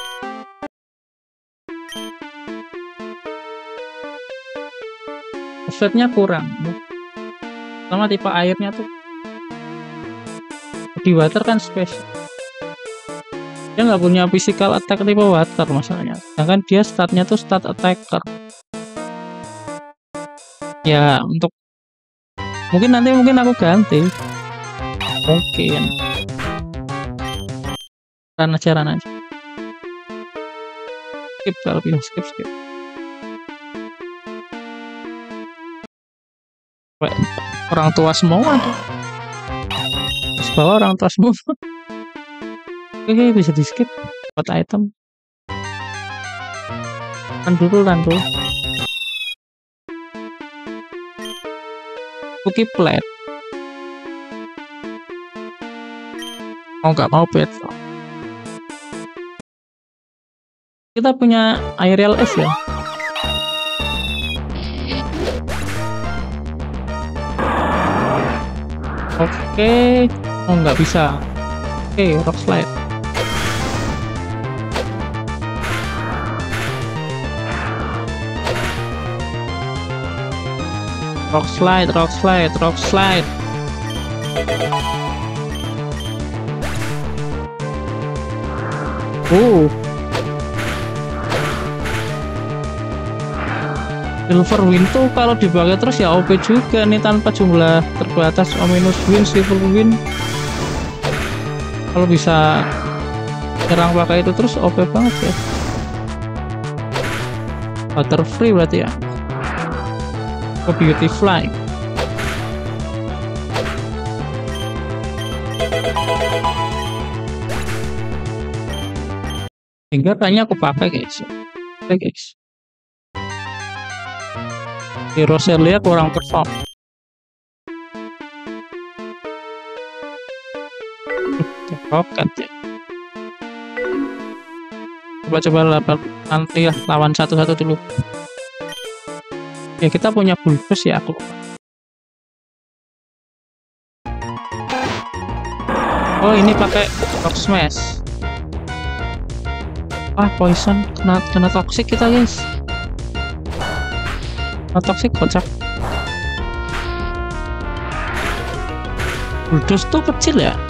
Offsetnya kurang. Sama tipe airnya tuh. Di water kan spesial. Dia nggak punya physical attack tipe water masalahnya. Sedangkan dia statnya tuh stat attacker. Ya untuk mungkin nanti mungkin aku ganti. Mungkin run aja run aja skip kalau bisa skip skip orang tua semua tuh di bawah orang tua semua. Oke, bisa di skip buat item. Run dulu run dulu Cookie plate. Mau nggak mau pet. Kita punya aerial S ya. Oke, oh nggak bisa. Oke, rock slide. Rock slide, rock slide, rock slide. Uh, Silver Wind tuh kalau dipakai terus ya O P juga nih tanpa jumlah terbatas. O minus Wind, Silver Wind kalau bisa nyerang pakai itu terus O P banget ya. Water free berarti ya. Oh, Beauty Fly. Hingga kayaknya aku pakai guys. Oke guys. Di Roselia kurang perform. Rocket ya. Coba-coba nanti ya lawan satu-satu dulu. Ya kita punya bulbus ya aku. Oh ini pakai rock smash. Ah poison, kena kena toxic kita guys. Kena toxic kocak. Bulldoze tuh kecil ya.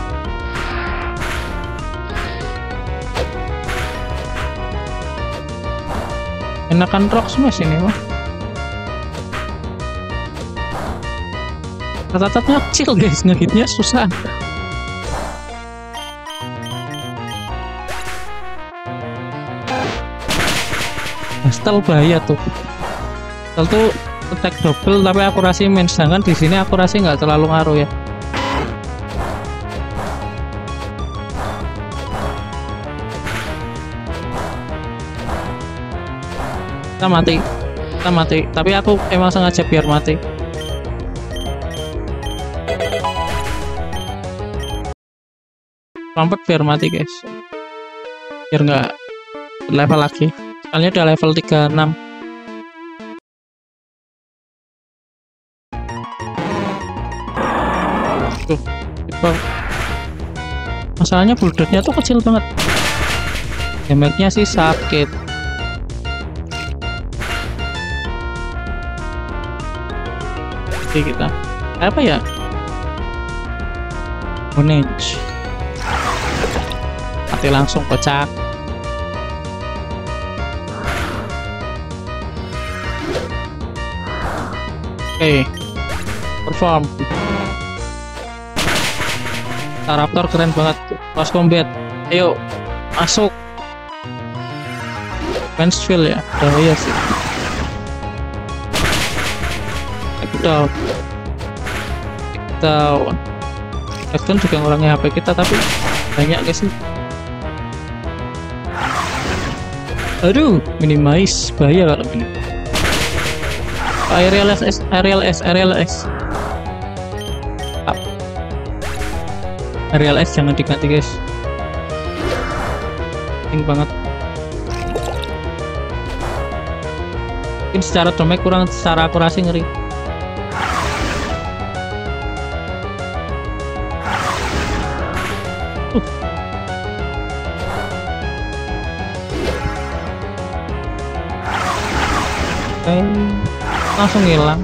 Enakan rock smash ini mah. Rata-ratanya kecil guys, ngehitnya susah. Stel bahaya tuh. Stel tuh attack double tapi akurasi main, sedangkan di sini akurasi nggak terlalu ngaruh ya. Kita mati, kita mati. Tapi aku emang sengaja biar mati. Lompat biar mati guys, biar nggak level lagi. Soalnya udah level tiga puluh enam. Tuh, tipe. Masalahnya bulldoze-nya tuh kecil banget. Damage-nya sih sakit. Oke kita apa ya? Orange. Mati langsung kocak. Oke, perform. Staraptor keren banget. Close combat. Ayo masuk. Mansfield ya, bahaya sih. Take down. Take down. Take down juga ngurangi H P kita tapi banyak guys sih. Aduh, minimize bahaya kalau ini. Aerial S, aerial S, aerial S. Up. Aerial S jangan diganti guys. Penting banget. Mungkin secara damage kurang, secara akurasi ngeri. Uh. Okay. Langsung hilang.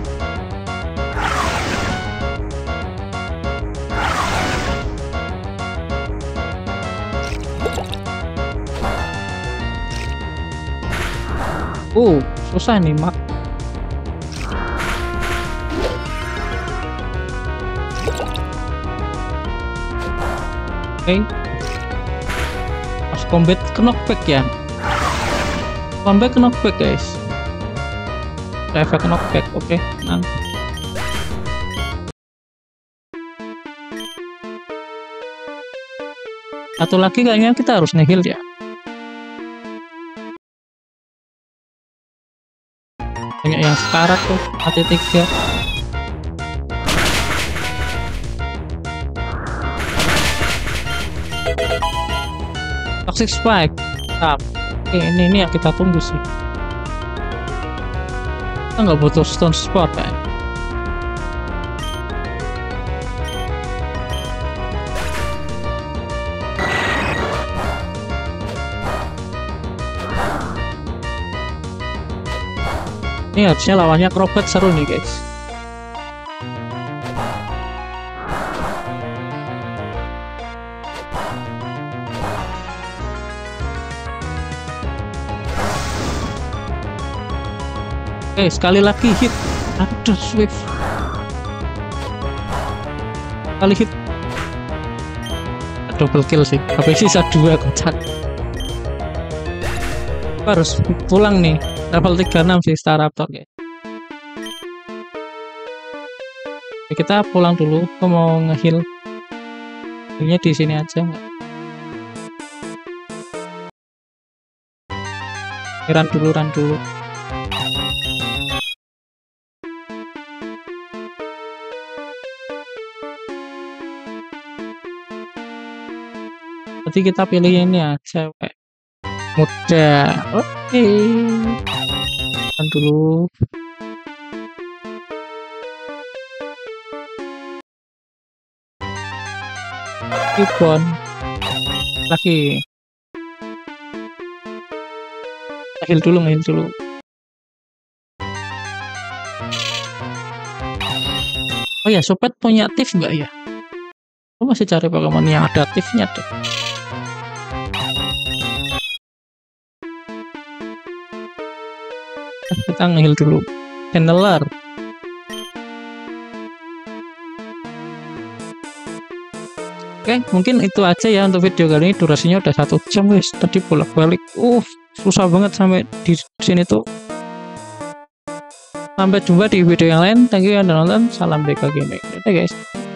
Uh, susah nih mak. Oke. Okay. Pas combat ke knockback ya. Combat ke knockback guys. Efek knockback, oke, okay. Nah. Satu lagi kayaknya kita harus nge-heal ya. Banyak yang sekarat tuh, mati tiga. Toxic Spike, tap. Oke, ini ini yang kita tunggu sih. Kita nggak butuh stone spot kan. Ini harusnya lawannya Crobat, seru nih guys. Oke, sekali lagi hit. Aduh, Swift. Kali hit. Double kill sih. Tapi sisa dua kocak. Harus pulang nih. Level tiga puluh enam sih Staraptor guys. Oke, kita pulang dulu. Aku mau nge-heal. Healnya di sini aja nggak? Run dulu, run dulu. Nanti kita pilih ini ya, cewek. mudah. Oke, tahan dulu. Ribon lagi, heal dulu, heal dulu. Oh ya, sobat punya tips nggak ya? Aku masih cari Pokemon yang ada tipsnya deh. Kita nge-heal dulu. Channeler. Oke, mungkin itu aja ya untuk video kali ini. Durasinya udah satu jam guys. Tadi bolak-balik. Uh, susah banget sampai di sini tuh. Sampai jumpa di video yang lain. Thank you yang udah nonton. Salam B K Gaming. Oke guys.